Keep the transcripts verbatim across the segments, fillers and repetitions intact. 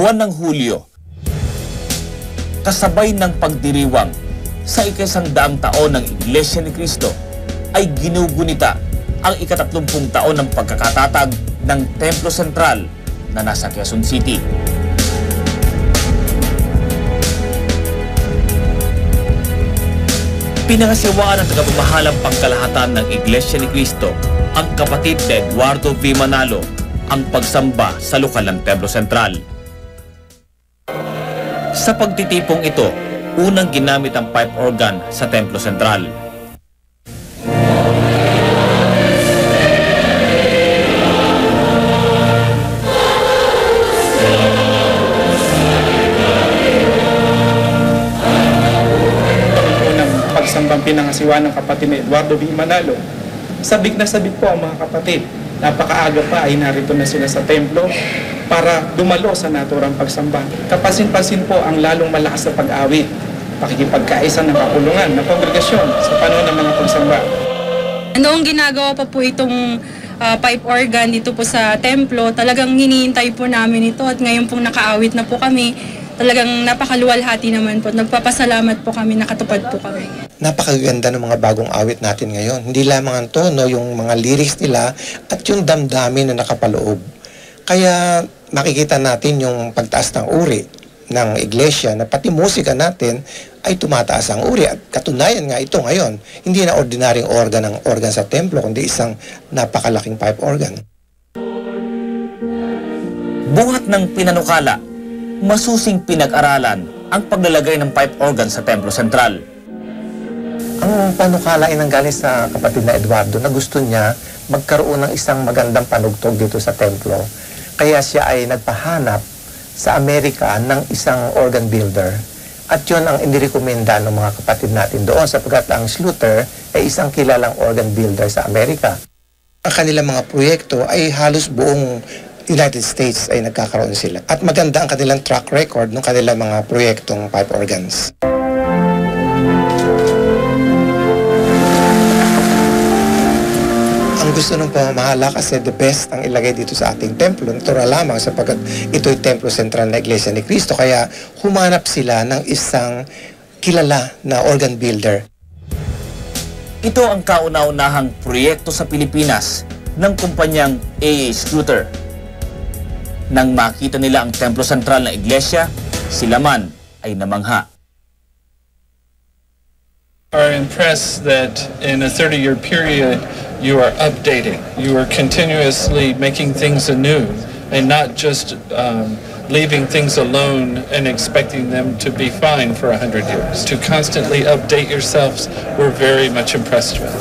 buwan ng Hulyo, kasabay ng pagdiriwang sa ikasang daang taon ng Iglesia ni Cristo, ay ginugunita ang ikatatlumpung taon ng pagkakatatag ng Templo Sentral na nasa Quezon City. Pinangasiwaan ng tagapamahalang pangkalahatan ng Iglesia ni Cristo, ang kapatid na Eduardo V. Manalo, ang pagsamba sa lokal ng Templo Sentral. Sa pagtitipong ito, unang ginamit ang pipe organ sa Templo Sentral. Pagsambang pinangasiwa ng kapatid ni Eduardo V. Manalo, sabik na sabik po ang mga kapatid. Napakaaga pa ay narito na sila sa templo para dumalo sa naturang pagsamba. Kapansin-pansin po ang lalong malakas na pag-awit, pakikipagkaisa ng kapulungan ng kongregasyon sa panahon ng mga pagsamba. Noong ginagawa pa po itong uh, pipe organ dito po sa templo, talagang hinihintay po namin ito at ngayon pong nakaawit na po kami. Talagang napakaluwalhati naman po. Nagpapasalamat po kami, nakatupad po kami. Napakaganda ng mga bagong awit natin ngayon. Hindi lamang ang tono, yung mga lyrics nila at yung damdamin na nakapaloob. Kaya makikita natin yung pagtaas ng uri ng iglesia na pati musika natin ay tumataas ang uri. At katunayan nga ito ngayon, hindi na ordinaryong organ ng organ sa templo, kundi isang napakalaking pipe organ. Buhat ng pinanukala, masusing pinag-aralan ang paglalagay ng pipe organ sa Templo Sentral. Ang panukala ay nanggaling sa kapatid na Eduardo na gusto niya magkaroon ng isang magandang panugtog dito sa templo. Kaya siya ay nagpahanap sa Amerika ng isang organ builder. At yun ang inirekomenda ng mga kapatid natin doon sapagkat ang Schluter ay isang kilalang organ builder sa Amerika. Ang kanilang mga proyekto ay halos buong United States ay nagkakaroon sila. At maganda ang kanilang track record ng kanilang mga proyektong pipe organs. Ang gusto ng pamamahala kasi the best ang ilagay dito sa ating templo. Natural lamang sapagkat ito'y Templo Sentral na Iglesia ni Cristo. Kaya humanap sila ng isang kilala na organ builder. Ito ang kauna-unahang proyekto sa Pilipinas ng kumpanyang A A Schluter. Nang makita nila ang Templo Sentral na Iglesia, sila man ay namangha. Are impressed that in a thirty-year period, you are updating. You are continuously making things anew and not just um, leaving things alone and expecting them to be fine for a hundred years. To constantly update yourselves, we're very much impressed with.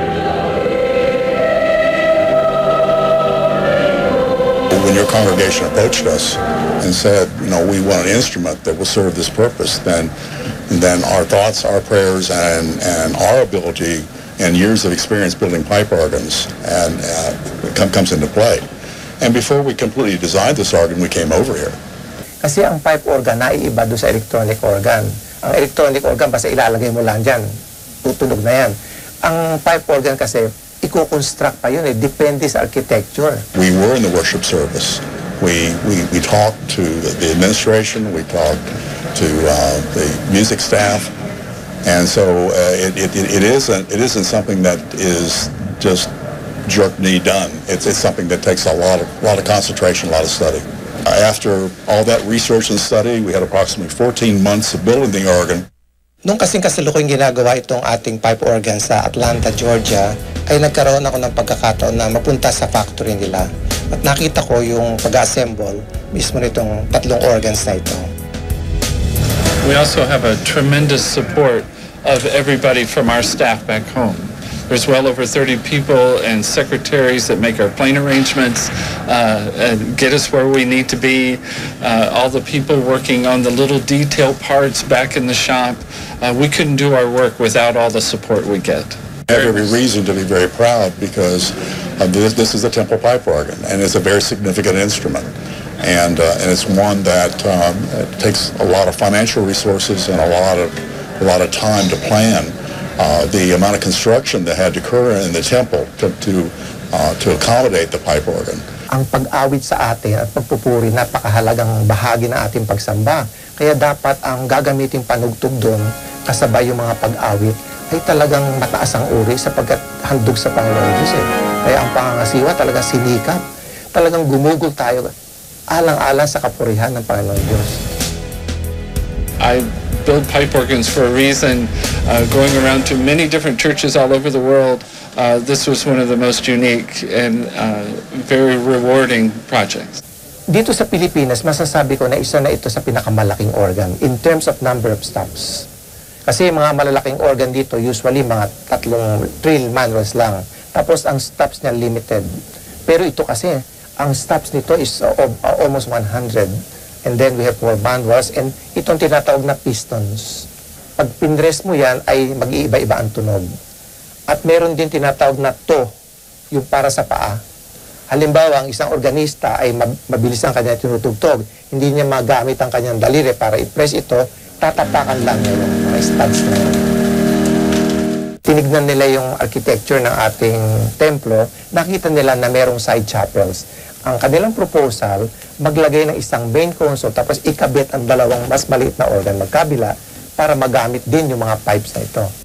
When your congregation approached us and said, you know, we want an instrument that will serve this purpose, then then our thoughts, our prayers, and, and our ability and years of experience building pipe organs and uh, come, comes into play. And before we completely designed this organ, we came over here. Kasi ang pipe organ na iiba doon sa electronic organ. Ang electronic organ, basta ilalagay mo lang dyan, tutunog na yan. Ang pipe organ kasi, i-construct pa yun eh, depende sa architecture. We were in the worship service. We, we, we talked to the administration, we talked to uh, the music staff, and so uh, it, it, it, isn't, it isn't something that is just jerk knee done. It's, it's something that takes a lot of, lot of concentration, a lot of study. Uh, after all that research and study, we had approximately fourteen months of building the organ. Nung kasing kasalukuyang ginagawa itong ating pipe organ sa Atlanta, Georgia, ay nagkaroon ako ng pagkakataon na mapunta sa factory nila. At nakita ko yung pag-assemble mismo nitong tatlong organs na ito. We also have a tremendous support of everybody from our staff back home. There's well over thirty people and secretaries that make our plane arrangements, uh, and get us where we need to be. Uh, all the people working on the little detail parts back in the shop. Uh, we couldn't do our work without all the support we get. We have every reason to be very proud because uh, this, this is a temple pipe organ, and it's a very significant instrument. And, uh, and it's one that um, it takes a lot of financial resources and a lot of, a lot of time to plan. Uh, the amount of construction that had to occur in the temple to, to, uh, to accommodate the pipe organ. ang pag-awit sa atin at pagpupuri napakahalagang bahagi ng ating pagsamba. Kaya dapat ang gagamitin panugtog doon kasabay yung mga pag-awit ay talagang mataas ang uri sapagkat handog sa Panginoon Diyos eh. Kaya ang pangangasiwa talagang sinikap. Talagang gumugol tayo alang-alang sa kapurihan ng Panginoon Diyos. I build pipe organs for a reason. Uh, going around to many different churches all over the world, uh, this was one of the most unique and uh, very rewarding projects. Dito sa Pilipinas, masasabi ko na isa na ito sa pinakamalaking organ in terms of number of stops. Kasi mga malalaking organ dito, usually mga tatlong trill manuals lang. Tapos ang stops niya limited. Pero ito kasi, ang stops nito is uh, uh, almost one hundred. And then we have more manuals and itong tinatawag na pistons. Pag pinrest mo yan ay mag-iiba-iba ang tunog. At meron din tinatawag na to, yung para sa paa. Halimbawa, ang isang organista ay mabilis ang kanya tinutugtog. Hindi niya magamit ang kanyang daliri para i-press ito, tatapakan lang niya yung mga studs na yun. Tinignan nila yung architecture ng ating templo, nakita nila na merong side chapels. Ang kanilang proposal, maglagay ng isang main console tapos ikabit ang dalawang mas maliit na organ magkabila para magamit din yung mga pipes na ito.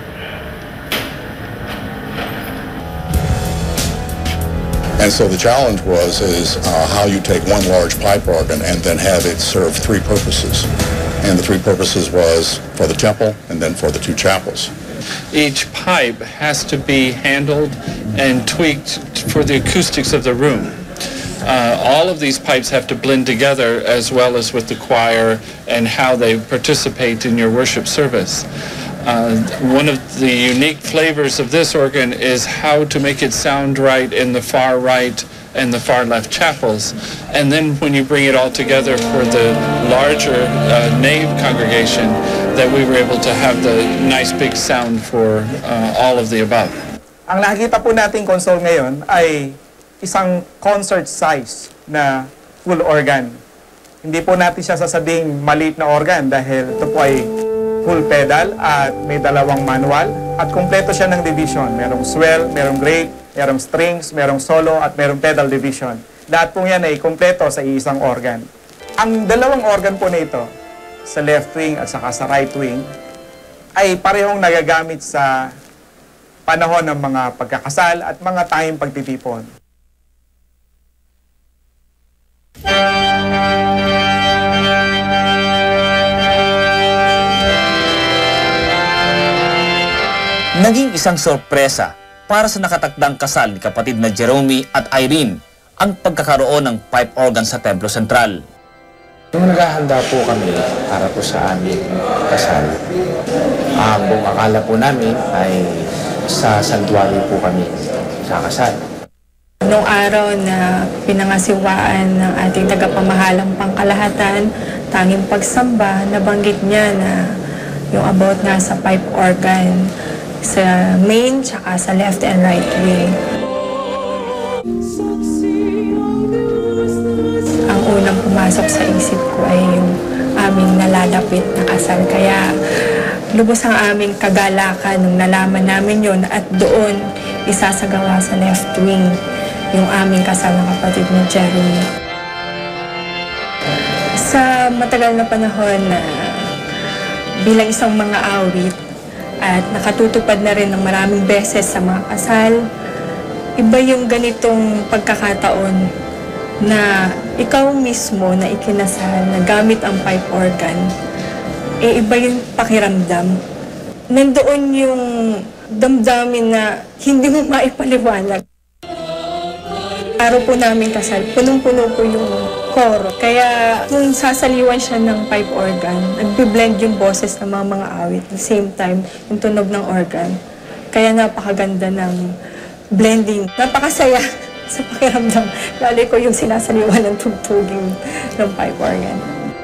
And so the challenge was is uh, how you take one large pipe organ and then have it serve three purposes. And the three purposes was for the temple and then for the two chapels. Each pipe has to be handled and tweaked for the acoustics of the room. Uh, all of these pipes have to blend together as well as with the choir and how they participate in your worship service. Uh, one of the unique flavors of this organ is how to make it sound right in the far right and the far left chapels. And then when you bring it all together for the larger uh, nave congregation, that we were able to have the nice big sound for uh, all of the above. Ang nakikita po nating console ngayon ay isang concert size na full organ. Hindi po natin siya sasabing maliit na organ dahil ito po ay full pedal at may dalawang manual at kumpleto siya ng division. Merong swell, merong brake, merong strings, merong solo at merong pedal division. Lahat po yan ay kumpleto sa isang organ. Ang dalawang organ po na ito, sa left wing at saka sa right wing, ay parehong nagagamit sa panahon ng mga pagkakasal at mga tayong pagtitipon. Naging isang sorpresa para sa nakatakdang kasal ni kapatid na Jerome at Irene ang pagkakaroon ng pipe organ sa Templo Sentral. Nung naghahanda po kami para po sa aming kasal, ang buong akala po namin ay sa santuario po kami kakasal. Noong araw na pinangasiwaan ng ating tagapamahalang pangkalahatan, tanging pagsamba, nabanggit niya na yung about na sa pipe organ sa main tsaka sa left and right wing. Ang unang pumasok sa isip ko ay yung aming nalalapit na kasal. Kaya lubos ang aming kagalakan nung nalaman namin yun at doon isasagawa sa left wing yung aming kasal ng kapatid ni Jeremy. Sa matagal na panahon na bilang isang mga awit at nakatutupad na rin ng maraming beses sa mga kasal, iba yung ganitong pagkakataon na ikaw mismo na ikinasal na gamit ang pipe organ, eh iba yung pakiramdam. Nandoon yung damdamin na hindi mo maipaliwanag. Araw po namin kasal, punong-puno po yung koro. Kaya kung sasaliwan siya ng pipe organ, nagbe-blend yung boses ng mga mga awit. At the same time, yung tunog ng organ. Kaya napakaganda ng blending. Napakasaya sa pakiramdam. Lalo ko yung sinasaliwan ng tugtuging ng pipe organ.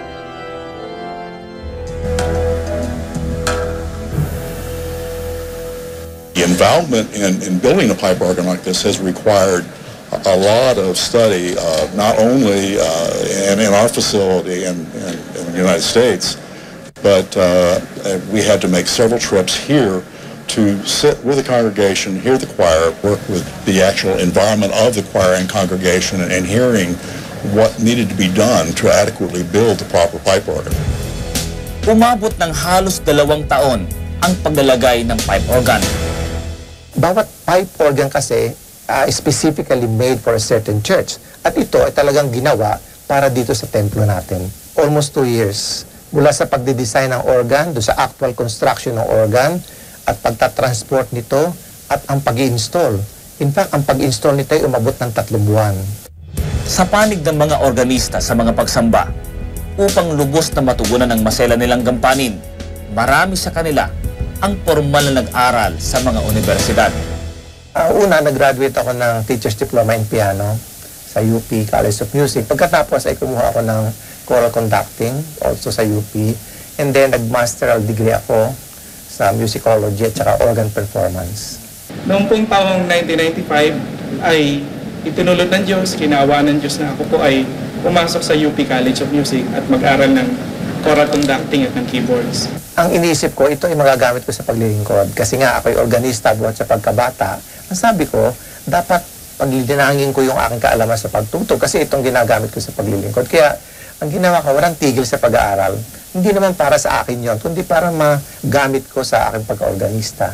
The involvement in, in building a pipe organ like this has required a lot of study, uh, not only uh, in, in our facility in, in, in the United States, but uh, we had to make several trips here to sit with the congregation, hear the choir, work with the actual environment of the choir and congregation, and, and hearing what needed to be done to adequately build the proper pipe organ. Umabot ng halos dalawang taon ang paglalagay ng pipe organ. Bawat pipe organ kasi uh, specifically made for a certain church. At ito ay talagang ginawa para dito sa templo natin. Almost two years. Mula sa pagdidesign ng organ, do sa actual construction ng organ, at pagtatransport nito, at ang pag-i-install. In fact, ang pag-install nito ay umabot ng tatlong buwan. Sa panig ng mga organista sa mga pagsamba, upang lubos na matugunan ang masela nilang gampanin, marami sa kanila ang formal na nag-aral sa mga universidad. Uh, una, nag-graduate ako ng Teacher's Diploma in Piano sa U P College of Music. Pagkatapos ay kumuha ako ng choral conducting, also sa U P. And then, nag-masteral degree ako sa musicology at saka organ performance. Noong pong taong nineteen ninety-five ay itinulot ng Diyos, kinawa ng Diyos na ako po ay pumasok sa U P College of Music at mag-aral ng choral conducting at ng keyboards. Ang iniisip ko, ito ay magagamit ko sa paglilingkod. Kasi nga, ako'y organista buhat sa pagkabata. Ang sabi ko, dapat paglilingangin ko yung aking kaalaman sa pagtutog kasi itong ginagamit ko sa paglilingkod. Kaya, ang ginawa ko, walang tigil sa pag-aaral. Hindi naman para sa akin yon, kundi para magamit ko sa aking pagka-organista.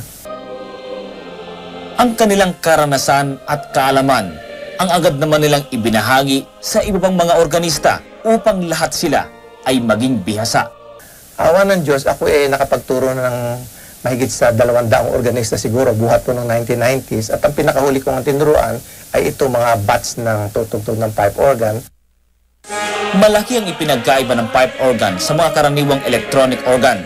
Ang kanilang karanasan at kaalaman ang agad naman nilang ibinahagi sa iba pang mga organista upang lahat sila ay maging bihasa. Awa ng Diyos, ako ay nakapagturo ng mahigit sa dalawang daang organista siguro, buhat po noong nineteen nineties, at ang pinakahuli kong tinuruan ay ito mga batch ng tutugtog ng pipe organ. Malaki ang ipinagkaiba ng pipe organ sa mga karaniwang electronic organ.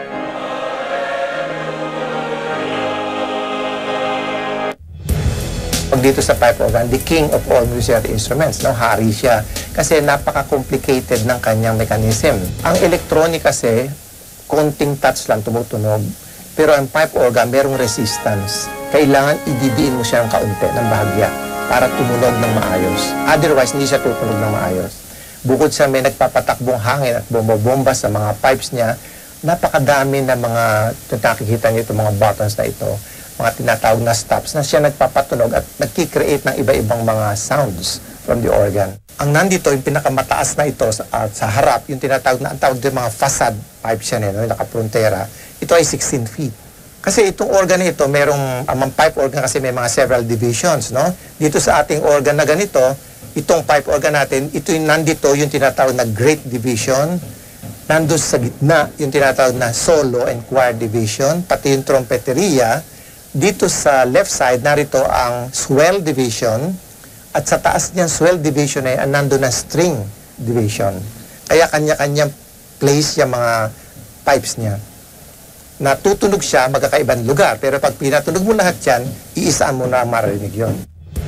Pag dito sa pipe organ, the king of all musical instruments, no? Hari siya. Kasi napaka-complicated ng kanyang mechanism. Ang electronic kasi, konting touch lang tumutunog. Pero ang pipe organ, merong resistance. Kailangan ididiin mo siya ng kaunti, ng bahagya, para tumunog ng maayos. Otherwise, hindi siya tutunog ng maayos. Bukod sa may nagpapatakbong hangin at bomba-bomba sa mga pipes niya, napakadami na mga, nakikita niyo itong mga buttons na ito, mga tinatawag na stops, na siya nagpapatunog at nagkikreate ng iba-ibang mga sounds from the organ. Ang nandito, yung pinakamataas na ito sa, uh, sa harap, yung tinatawag na, ang tawag din mga facade pipes yan, eh, no? Yung nakaprontera, ito ay sixteen feet. Kasi itong organ na ito, merong, ang pipe organ kasi may mga several divisions, no? Dito sa ating organ na ganito, itong pipe organ natin, ito yung nandito, yung tinatawag na great division, nandun sa gitna, yung tinatawag na solo and choir division, pati yung trompeteria. Dito sa left side, narito ang swell division, at sa taas niyang swell division ay nandun na string division. Kaya kanya-kanyang place yung mga pipes niya. Natutunog siya, magkakaibang lugar, pero pag pinatunog mo lahat yan, iisaan mo na marinig yun.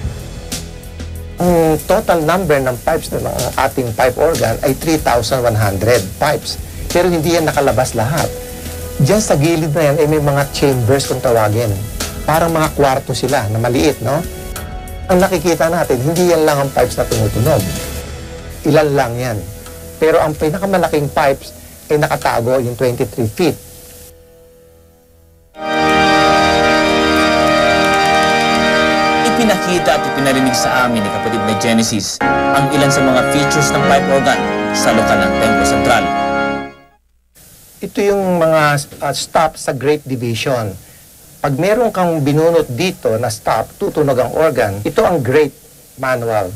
Ang total number ng pipes ng ating pipe organ ay three thousand one hundred pipes. Pero hindi yan nakalabas lahat. Diyan sa gilid na yan ay may mga chambers kung tawagin. Parang mga kwarto sila na maliit, no? Ang nakikita natin, hindi yan lang ang pipes na tumutunog. Ilan lang yan. Pero ang pinakamalaking pipes ay nakatago yung twenty-three feet. Ipinakita at ipinarinig sa amin ni kapatid na Genesis ang ilan sa mga features ng pipe organ sa lokal ng Templo Sentral. Ito yung mga uh, stop sa Great Division. Pag meron kang binunot dito na stop, tutunog ang organ. Ito ang Great Manual.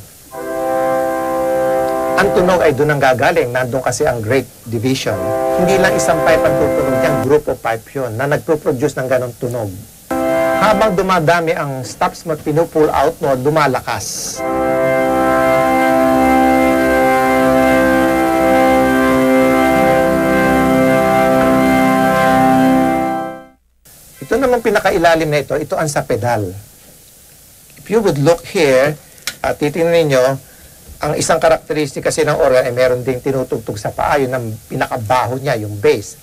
Ang tunog ay doon ang gagaling. Nandun kasi ang Great Division. Hindi lang isang pipe ang tutunog yan, group of pipe yun na nagpo-produce ng ganong tunog. Habang dumadami ang stops mo at pinupull out mo, lumalakas. Ito naman pinakailalim na ito, ito ang sa pedal. If you would look here, at titingnan ninyo, ang isang karakteristik kasi ng organ ay meron ding tinutugtog sa paa, yun ang pinakabaho niya, yung bass.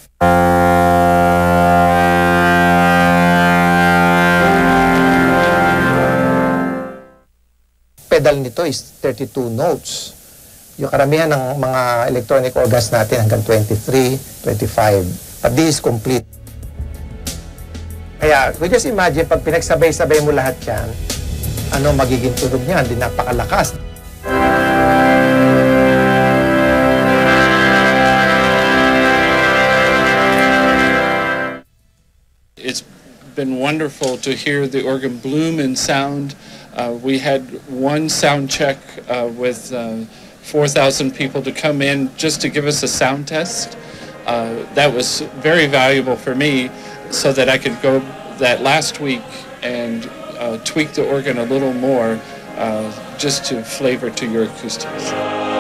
Pedal nito is thirty-two notes. Yung karamihan ng mga electronic organs natin hanggang twenty-three, twenty-five. But this is complete. Kaya, we just imagine, pag pinagsabay-sabay mo lahat yan, ano magiging tunog niyan, di napakalakas. It's been wonderful to hear the organ bloom and sound. Uh, we had one sound check uh, with uh, four thousand people to come in just to give us a sound test. Uh, that was very valuable for me so that I could go that last week and uh, tweak the organ a little more uh, just to flavor to your acoustics.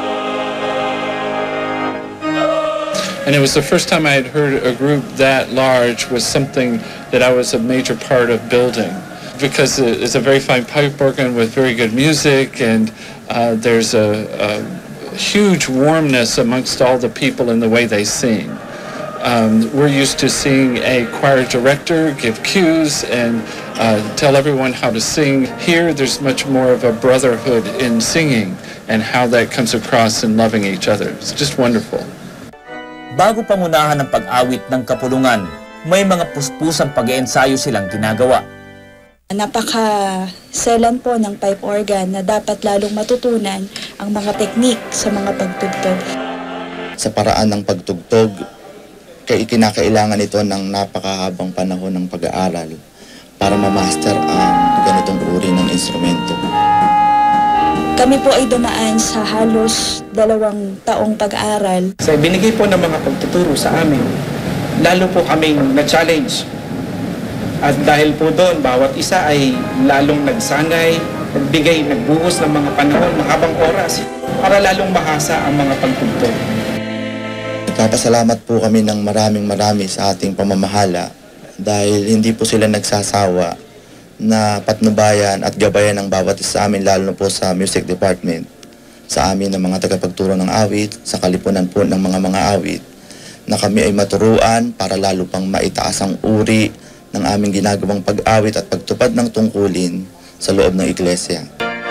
And it was the first time I had heard a group that large was something that I was a major part of building, because it's a very fine pipe organ with very good music, and uh, there's a, a huge warmness amongst all the people in the way they sing. Um, we're used to seeing a choir director give cues and uh, tell everyone how to sing. Here, there's much more of a brotherhood in singing and how that comes across in loving each other. It's just wonderful. Bago pangunahan ng pag-awit ng kapulungan, may mga puspusang pag-iensayo silang ginagawa. Napaka-selan po ng pipe organ na dapat lalong matutunan ang mga teknik sa mga pagtugtog. Sa paraan ng pagtugtog, kaya kinakailangan ito ng napakahabang panahon ng pag-aaral para ma-master ang ganitong uri ng instrumento. Kami po ay dumaan sa halos dalawang taong pag-aaral. Sa binigay po ng mga pagtuturo sa amin, lalo po kaming na-challenge. At dahil po doon, bawat isa ay lalong nagsanay, nagbigay, nagbuhos ng mga panahon, mahabang oras, para lalong mahasa ang mga pagtugtog. Nagpapasalamat po kami ng maraming marami sa ating pamamahala dahil hindi po sila nagsasawa na patnubayan at gabayan ng bawat isa sa amin, lalo na po sa music department, sa amin ng mga tagapagturo ng awit, sa kalipunan po ng mga mga awit, na kami ay maturuan para lalo pang maitaas ang uri ng aming ginagawang pag-awit at pagtupad ng tungkulin sa loob ng iglesia.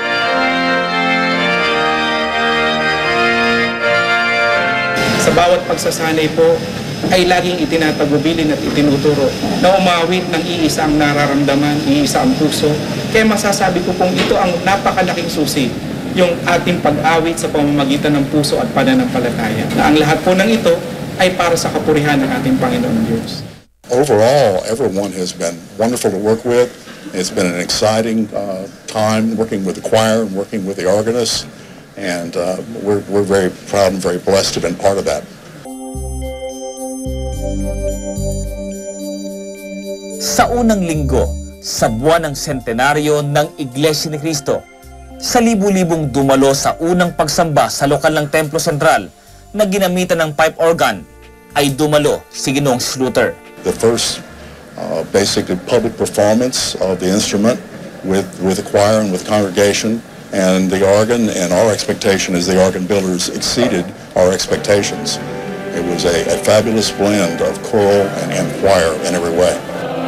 Sa bawat pagsasanay po, ay laging itinatagubilin at itinuturo na umawit ng iisa ang nararamdaman, iisa ang puso. Kaya masasabi ko pong ito ang napakalaking susi, yung ating pag-awit sa pamamagitan ng puso at pananampalataya. Na ang lahat po ng ito ay para sa kapurihan ng ating Panginoon Diyos. Overall, everyone has been wonderful to work with. It's been an exciting uh, time working with the choir and working with the organist, and uh, we're, we're very proud and very blessed to have been part of that. Sa unang linggo, sa buwan ng sentenaryo ng Iglesia ni Cristo, sa libu-libong dumalo sa unang pagsamba sa lokal ng Templo Sentral na ginamitan ng pipe organ, ay dumalo si Ginoong Schluter. The first uh, basically public performance of the instrument with, with the choir and with the congregation and the organ, and our expectation as the organ builders exceeded our expectations. It was a, a fabulous blend of choral and, and choir in every way.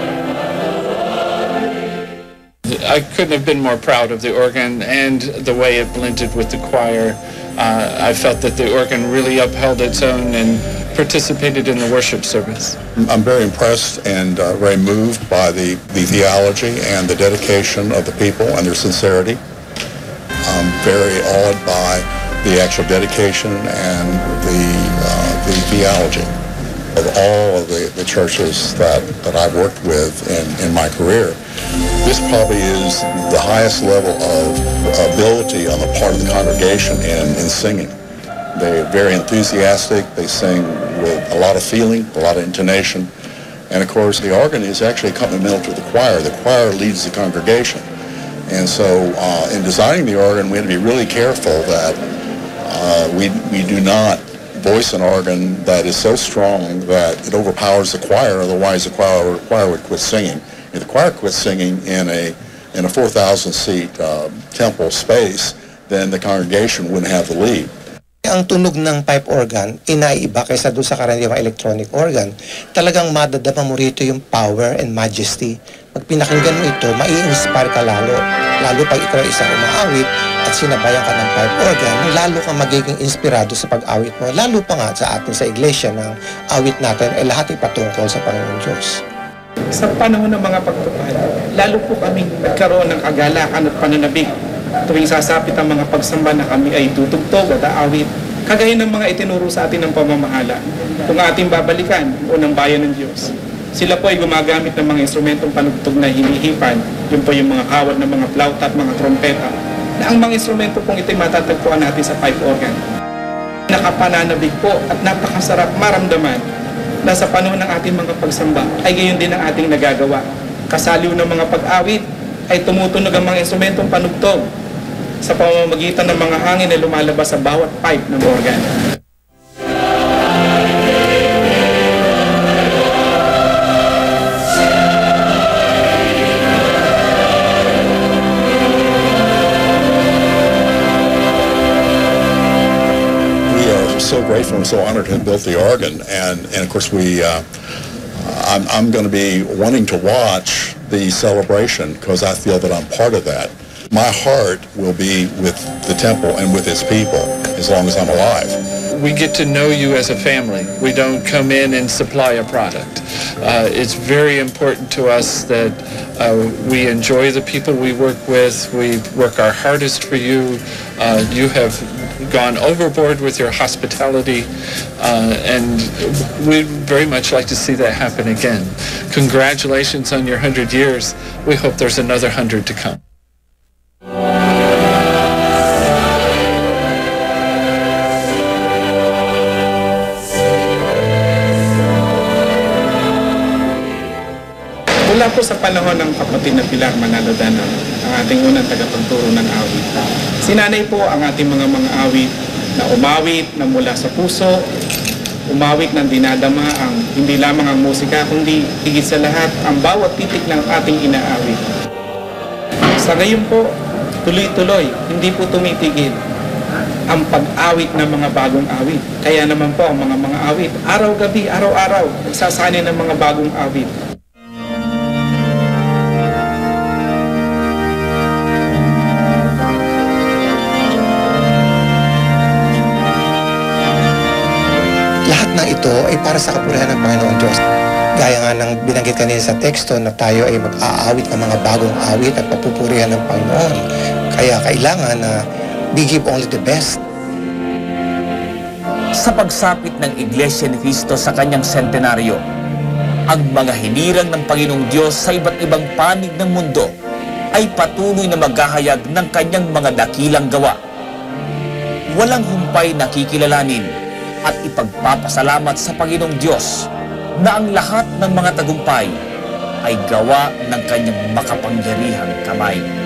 I couldn't have been more proud of the organ and the way it blended with the choir. Uh, I felt that the organ really upheld its own and participated in the worship service. I'm very impressed and uh, very moved by the, the theology and the dedication of the people and their sincerity. I'm very awed by the actual dedication and the, uh, the theology of all of the, the churches that, that I've worked with in, in my career. This probably is the highest level of ability on the part of the congregation in, in singing. They're very enthusiastic, they sing with a lot of feeling, a lot of intonation, and of course the organ is actually accompaniment to the choir. The choir leads the congregation. And so uh, in designing the organ, we had to be really careful that uh, we, we do not voice an organ that is so strong that it overpowers the choir, otherwise the choir, choir would quit singing. If the choir quit singing in a, in a four thousand seat uh, temple space, then the congregation wouldn't have the lead. Ang tunog ng pipe organ, inaiba kaysa doon sa karaniwang electronic organ. Talagang madadama mo rito yung power and majesty. Pag pinakinggan mo ito, mai-inspire ka lalo. Lalo pag ikaw isang umaawit at sinabayan ka ng pipe organ, lalo kang magiging inspirado sa pag-awit mo. Lalo pa nga sa atin sa iglesia ng awit natin ay lahat ipatungkol sa Panginoon Diyos. Sa panahon ng mga pagtupad, lalo po kaming nagkaroon ng kagalakan at pananabik tuwing sasapit ang mga pagsamba na kami ay tutugtog at aawit. Kagaya ng mga itinuro sa atin ng pamamahala. Kung ating babalikan, unang bayan ng Diyos, sila po ay gumagamit ng mga instrumentong panugtog na hinihipan. Yun po yung mga kawad ng mga flauta at mga trompeta. Na ang mga instrumento pong ito'y matatagpuan natin sa pipe organ. Nakapananabik po at napakasarap maramdaman na sa panahon ng ating mga pagsamba ay gayon din ang ating nagagawa. Kasaliw ng mga pag-awit ay tumutunog ang mga instrumentong panugtog sa pamamagitan ng mga hangin na lumalabas sa bawat pipe ng organ. So grateful and so honored to have built the organ, and and of course we uh, I'm, I'm going to be wanting to watch the celebration because I feel that I'm part of that. My heart will be with the temple and with its people as long as I'm alive. We get to know you as a family. We don't come in and supply a product. Uh, it's very important to us that uh, we enjoy the people we work with. We work our hardest for you. Uh, you have gone overboard with your hospitality, uh, and we'd very much like to see that happen again. Congratulations on your hundred years. We hope there's another hundred to come. Mula po sa panahon ng kapatid na Pilar Manalo Dana, ang ating unang tagapagturo ng awit. Sinanay po ang ating mga mga awit na umawit na mula sa puso, umawit ng dinadama ang hindi lamang ang musika, kundi higit sa lahat ang bawat titik ng ating inaawit. Sa ngayon po, tuloy-tuloy, hindi po tumitigil ang pag-awit ng mga bagong awit. Kaya naman po ang mga mga awit, araw-gabi, araw-araw, nagsasanay ng mga bagong awit. Lahat ng ito ay para sa kapurihan ng Panginoon Diyos. Gaya nga ng binanggit kanina sa teksto na tayo ay mag-aawit ng mga bagong awit at papupurihan ng Panginoon. Kaya kailangan na we give only the best. Sa pagsapit ng Iglesia ni Cristo sa kanyang sentenaryo, ang mga hinirang ng Panginoong Diyos sa iba't ibang panig ng mundo ay patuloy na maghahayag ng kanyang mga dakilang gawa. Walang humpay na kikilalanin at ipagpapasalamat sa Panginoong Diyos na ang lahat ng mga tagumpay ay gawa ng kanyang makapangyarihang kamay.